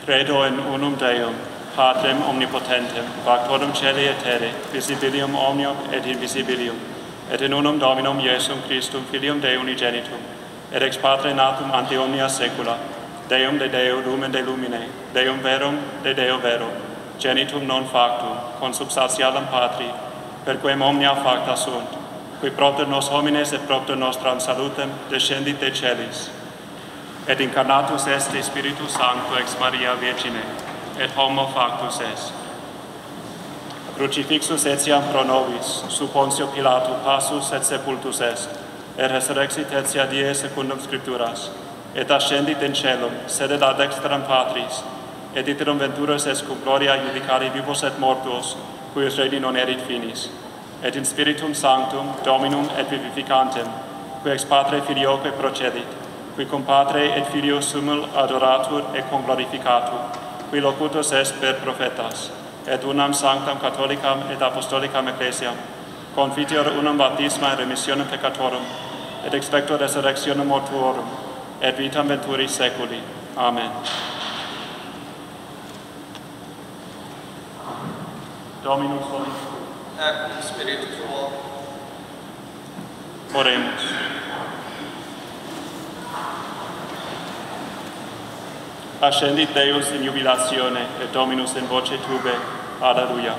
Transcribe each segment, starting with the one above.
Credo in unum Deum, Patrem omnipotentem, factorem caeli et terrae, visibilium omnium et invisibilium, et in unum Dominum Iesum Christum, Filium Dei unigenitum, et ex Patre natum ante omnia saecula, Deum de Deo, lumen de lumine, Deum verum de Deo vero, genitum non factum, consubstantialem Patri, per quem omnia facta sunt, qui propter nos homines et propter nostram salutem descendit de celis, et incarnatus est de Spiritus Sancto ex Maria Virgine, et homo factus est. Crucifixus etiam pro nobis, sub Pontio Pilato passus et sepultus est, et resurrexit etia die secundum Scripturas, et ascendit in celum, sedet ad dexteram Patris, et iterum venturus est cum gloria judicari vivos et mortuos, cuius redi non erit finis, et in Spiritum Sanctum, Dominum et vivificantem, qui ex Patre Filioque procedit, qui cum Patre et Filio sumul adoratur et conglorificatur, qui locutus est per prophetas, et unam sanctam catholicam et apostolicam ecclesiam, confiteor unam baptisma et remissionem peccatorum, et expecto resurrectionem mortuorum, et vitam venturis saeculi. Amen. Dominus vobiscum. Et cum spiritu tuo. Oremus. Ascendit Deus in jubilatione, et Dominus in voce tube. Alleluia.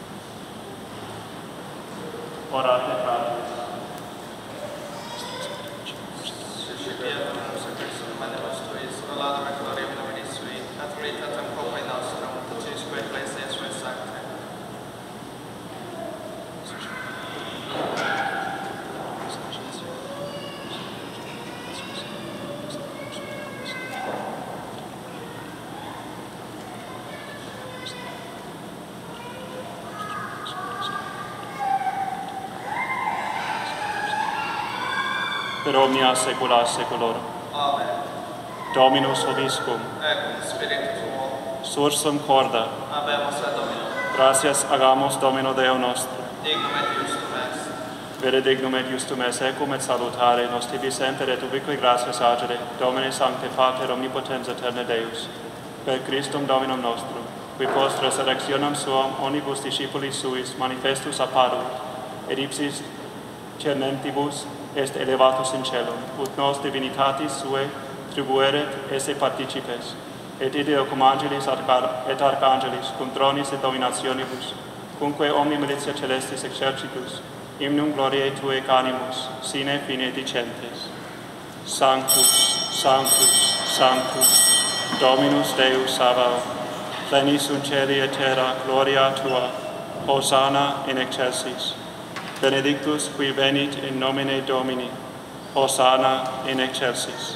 Orate, fratres. per omnia saecula saeculorum. Amen. Dominus vobiscum, Et cum spiritu tuo. sursum corda, Habemus ad Domino. gratias agamus Domino Deo nostro. Dignum et justum est. Vere dignum et justum est ecum et salutare, nos tibi semper et ubique gratias agere, Domine Sancte Pater omnipotens aeterne Deus, per Christum Dominum nostrum, qui post resurrectionem suam omnibus discipulis suis manifestus apparuit, et ipsis cernentibus est elevatus in celum, ut nos divinitatis sue tribueret esse participes, et ideo cum angelis et archangelis, cum tronis et dominationibus, cumque omni militia celestis exercitus, hymnum gloriae Tuae canimus, sine fine dicentes. Sanctus, Sanctus, Sanctus, Dominus Deus Sabaoth, pleni sunt celi et terra gloria Tua, Hosanna in excelsis. Benedictus qui venit in nomine Domini, Hosanna in excelsis.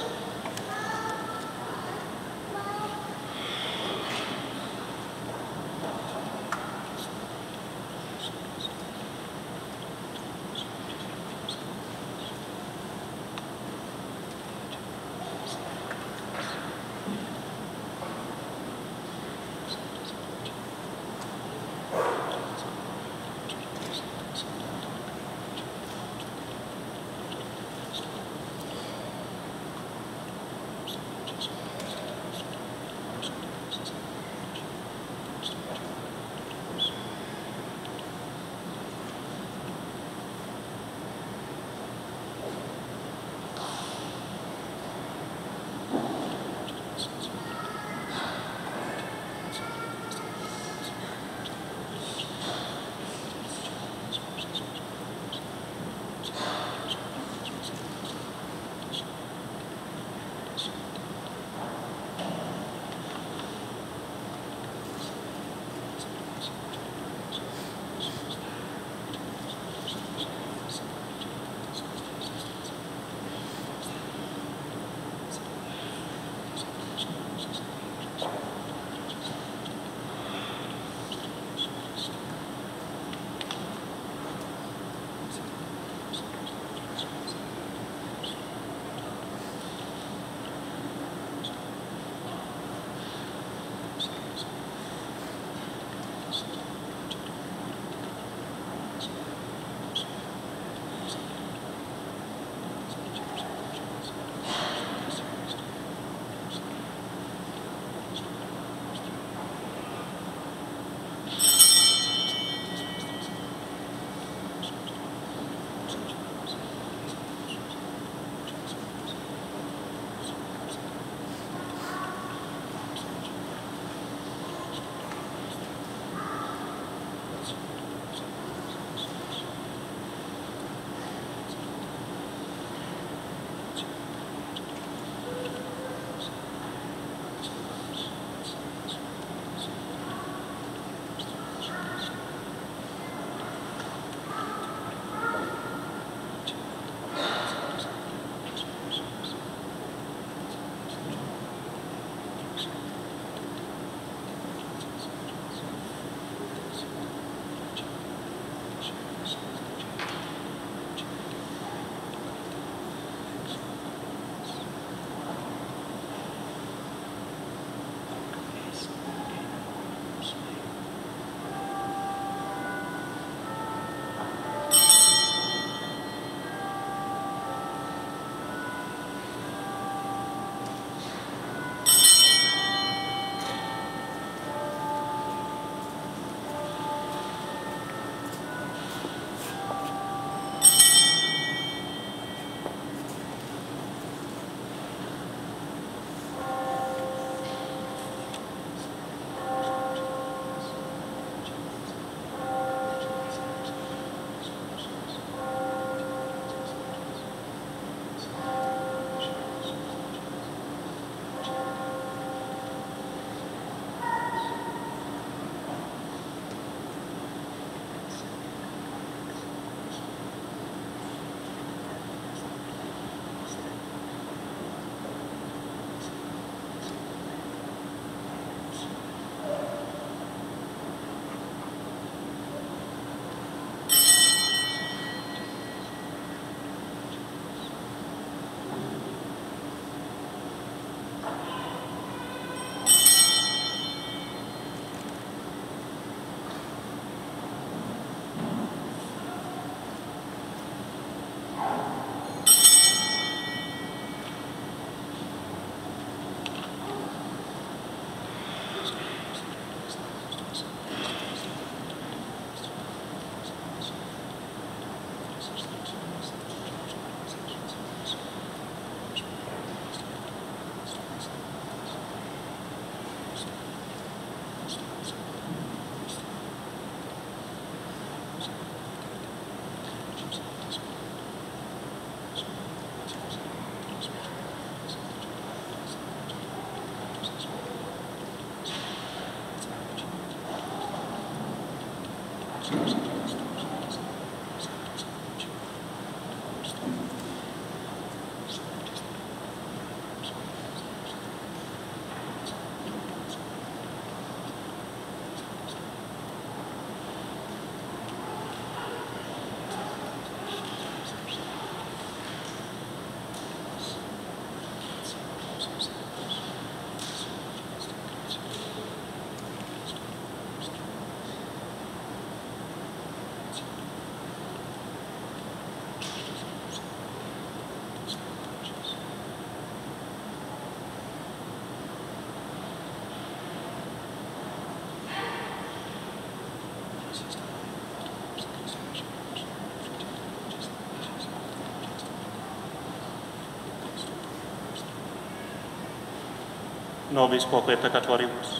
nobis quoque peccatoribus.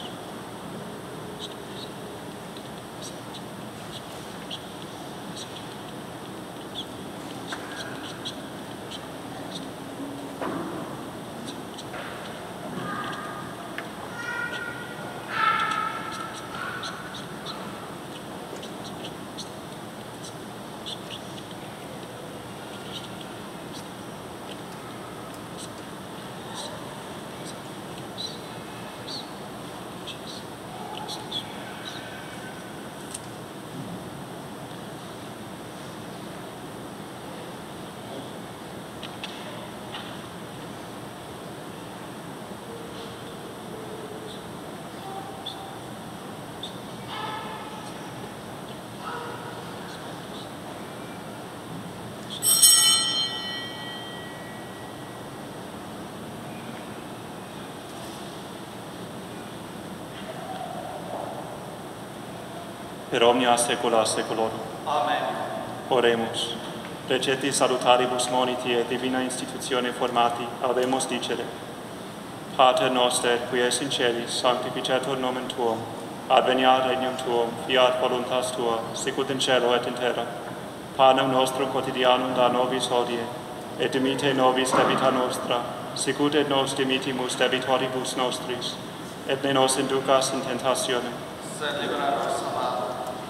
Per omnia saecula saeculorum. Amen. Oremus. Receti salutaribus moniti et divina institutione formati, audemus dicere. Pater noster, qui es in celis, sanctificetur nomen Tuum, adveniat regnum Tuum, fiat voluntas Tua, sicut in cielo et in terra. Panem nostrum quotidianum da nobis hodie, et dimite nobis debita nostra, sicut et nos dimitimus debitoribus nostris, et ne nos inducas in tentationem, Sed libera nos a malo.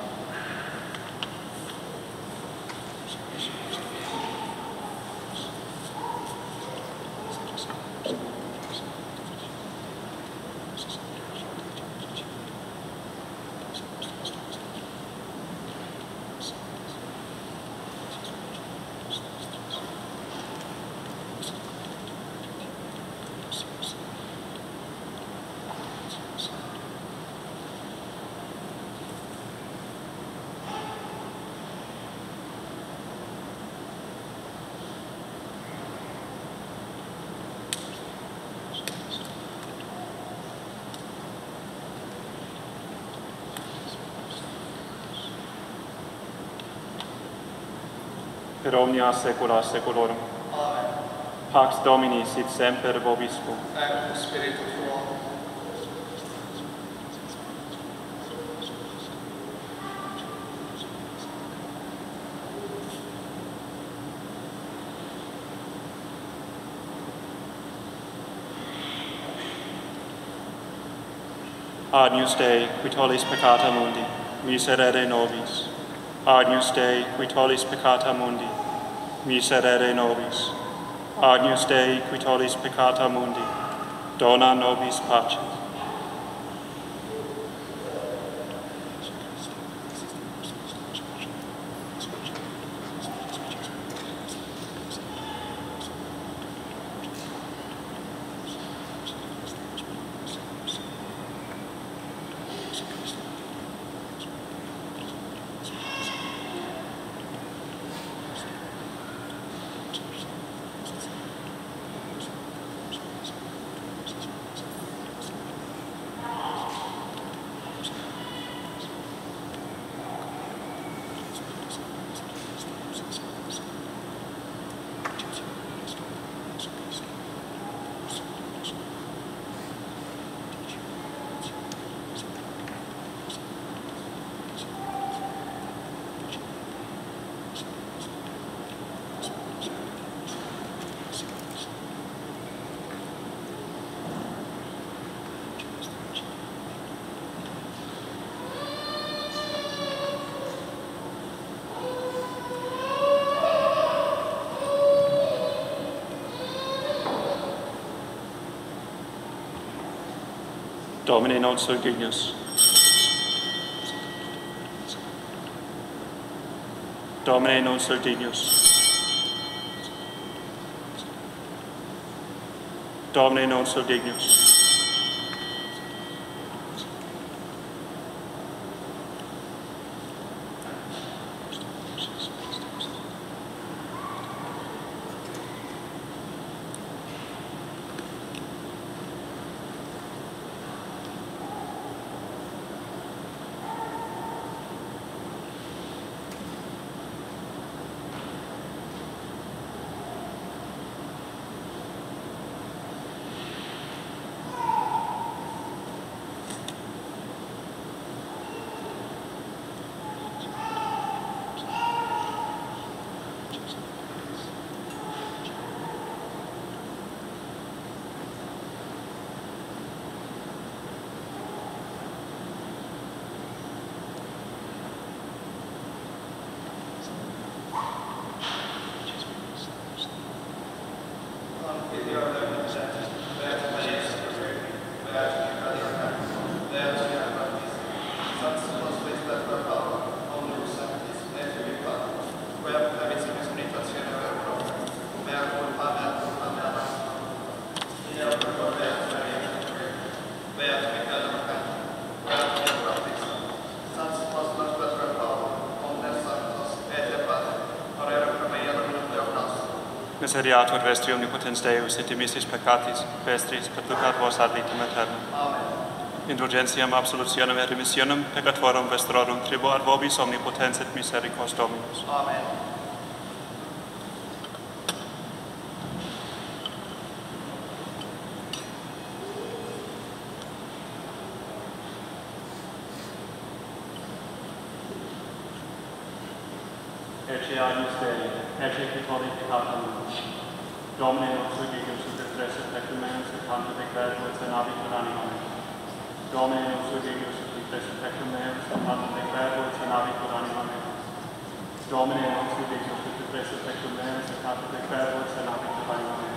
per omnia saecula saeculorum. Amen. Pax Domini sit semper vobiscum. Et cum spiritu tuo. Agnus Dei, qui tollis peccata mundi, miserere nobis. Agnus Dei, qui tollis peccata mundi, miserere nobis. Agnus Dei, qui tollis peccata mundi, dona nobis pace. Domine non sum dignus. Domine non sum dignus. Domine non sum dignus. Miseriatur vestri omnipotens Deus, et dimissis peccatis vestris, perducat vos ad vitam aeternam. Amen. Indulgentiam, absolutionem et remissionem peccatorum vestrorum tribo ad vobis omnipotens et misericors Dominus. Amen. Ecce agnus Dei, ecce qui tollit peccatum meum. Domine nostro Deus, ut represse peccatum meus, et tantum de verbo et sanabitur anima mea. Domine nostro Deus, ut represse peccatum meus, et tantum de verbo et sanabitur anima mea. Domine nostro Deus, ut represse peccatum meus, et tantum de verbo et sanabitur anima mea.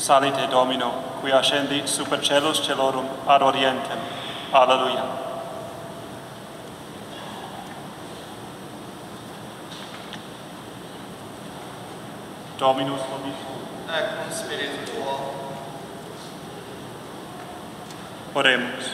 Salite Domino, qui ascendi super celus celorum ad orientem. Alleluia. Dominus vobiscum. Et cum spiritu tuo. Oremus.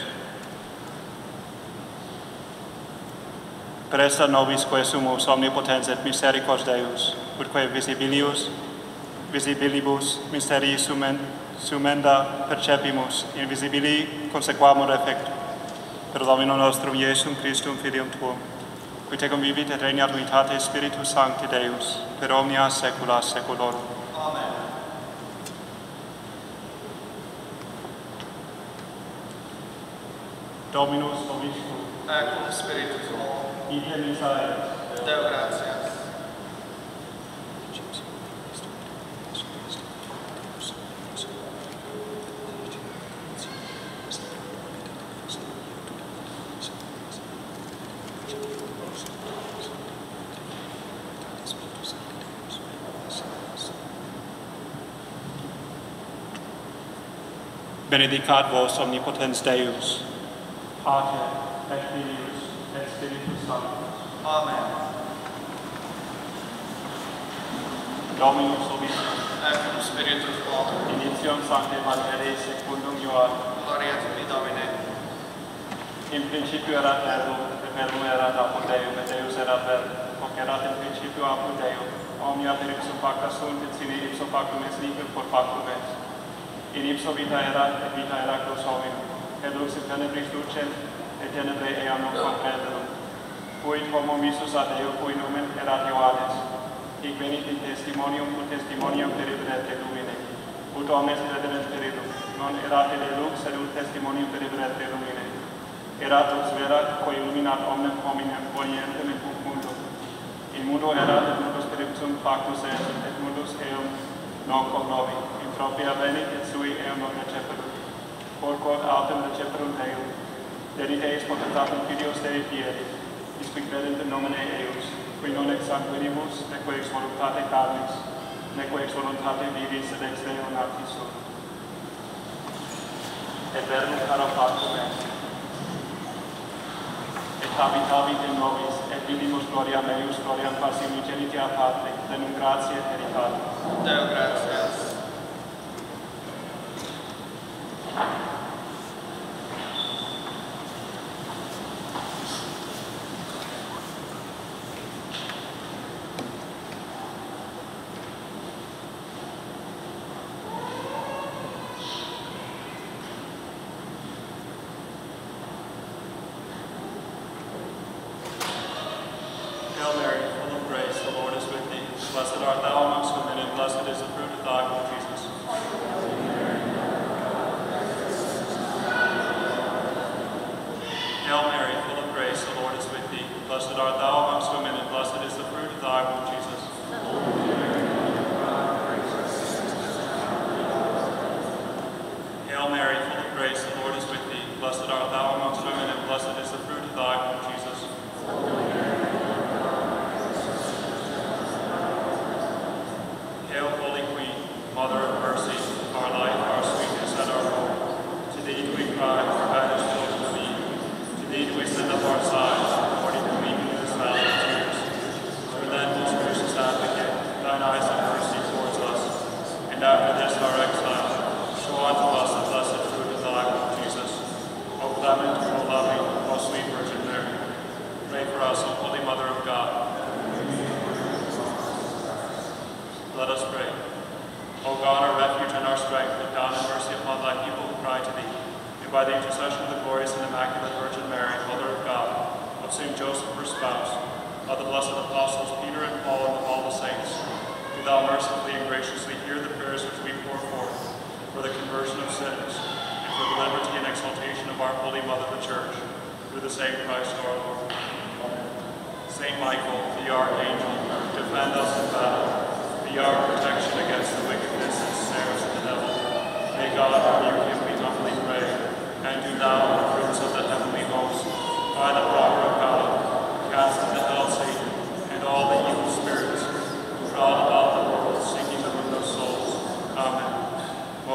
Presta nobis quae sumus omnipotens et misericors Deus, utque visibilibus mysterii sumenda percepimus, invisibili consequamur effectu. Per Domino nostrum Iesum Christum Filium Tuum, qui te convivit et regnat unitate Spiritus Sancti Deus, per omnia saecula saeculorum. Amen. Dominus vobiscum. Et cum spiritu tuo. Ite misae. Deo gratias. Benedicat vos omnipotens Deus, Pater et Filius et Spiritus Sanctus. Amen. Dominus vobiscum. Et cum spiritu tuo. Initium Sancte Evangelii secundum Ioannem. Gloria tibi, Domine. In principio erat Verbum, et Verbum erat apud Deum, et Deus erat Verbum, hoc erat in principio apud Deum. Omnia per ipso facta sunt, et sine ipso factum est nihil por factum est. In ipso vita erat, et vita erat quos hominum, et lux in tenebris lucent, et tenebrae eam non comprenderum. Fuit homo visus ad Deo, cui numen erat Ioannes, hic venit in testimonium, ut testimonium peribret de lumine. Ut omnes crederet per illum, non erat de lux, sed ut testimonium peribret de lumine. Erat lux vera, quae illuminat omnem hominem orientem et cum mundo. In mundo erat, et mundus per ipsum factus est, et mundus eum non cognovi. In propria venit, et sui eum non receperunt. Por quod autem receperunt eum, dedit eis potentatem Filios Dei fieri, isque credent in nomine eius, qui non ex sanguinibus, neque ex voluntate carnis, neque ex voluntate viris, sed ex Deo nati sunt. Et verbum caro factum est. Et habitavit in nobis, et vidimus gloriam eius, gloriam quasi unigenitia Patri, plenum gratiae et veritatis. Deo gratias. Hail Mary, full of grace, the Lord is with thee. Blessed art thou amongst women, and blessed is the fruit of thy womb, Jesus. Hail Mary, full of grace, the Lord is with thee. Blessed art thou amongst women, and blessed is the fruit of thy womb, Jesus. Hail Mary, full of grace, the Lord is with thee. Blessed art thou amongst women, and blessed is the fruit of thy womb, Jesus. Hail, Holy Queen, Mother of Mercy, our life, our sweetness, and our hope. To thee do we cry, for banished children of Eve. To thee do we send up our sighs, according to weeping in this valley of tears. Through then, most gracious Advocate, thine eyes have mercy towards us, and after this our exile, show unto us the blessed fruit of thy womb, Jesus. O clement, O loving, O sweet Virgin Mary, pray for us, O Holy Mother of God. Let us pray. O God, our refuge and our strength, look down in mercy upon thy people who cry to thee, and by the intercession of the glorious and immaculate Virgin Mary, Mother of God, of Saint Joseph, her spouse, of the blessed apostles Peter and Paul, and of all the saints, do thou mercifully and graciously hear the prayers which we pour forth for the conversion of sinners, and for the liberty and exaltation of our Holy Mother, the Church, through the same Christ our Lord. Amen. Saint Michael, the archangel, defend us in battle. Be our protection against the wickedness and snares of the devil. May God rebuke him, we humbly pray. And do thou, the Prince of the heavenly host, by the power of God, cast into hell Satan and all the evil spirits who prowl about the world, seeking the ruin of souls. Amen. O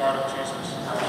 heart of Jesus.